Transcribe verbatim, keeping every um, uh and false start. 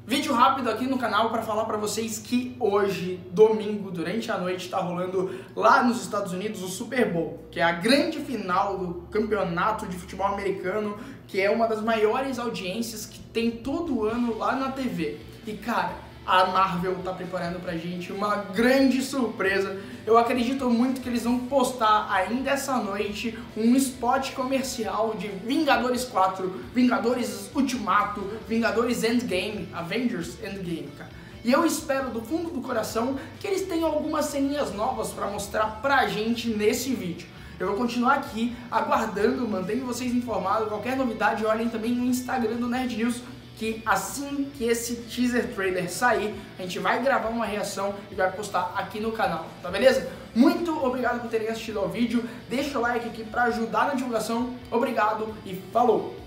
Vídeo rápido aqui no canal para falar para vocês que hoje, domingo, durante a noite, está rolando lá nos Estados Unidos o Super Bowl, que é a grande final do campeonato de futebol americano, que é uma das maiores audiências que tem todo ano lá na T V. E cara, a Marvel tá preparando pra gente uma grande surpresa. Eu acredito muito que eles vão postar ainda essa noite um spot comercial de Vingadores quatro, Vingadores Ultimato, Vingadores Endgame, Avengers Endgame, cara. E eu espero do fundo do coração que eles tenham algumas ceninhas novas pra mostrar pra gente nesse vídeo. Eu vou continuar aqui aguardando, mantendo vocês informados. Qualquer novidade, olhem também no Instagram do Nerd News, que assim que esse teaser trailer sair, a gente vai gravar uma reação e vai postar aqui no canal, tá beleza? Muito obrigado por terem assistido ao vídeo, deixa o like aqui para ajudar na divulgação, obrigado e falou!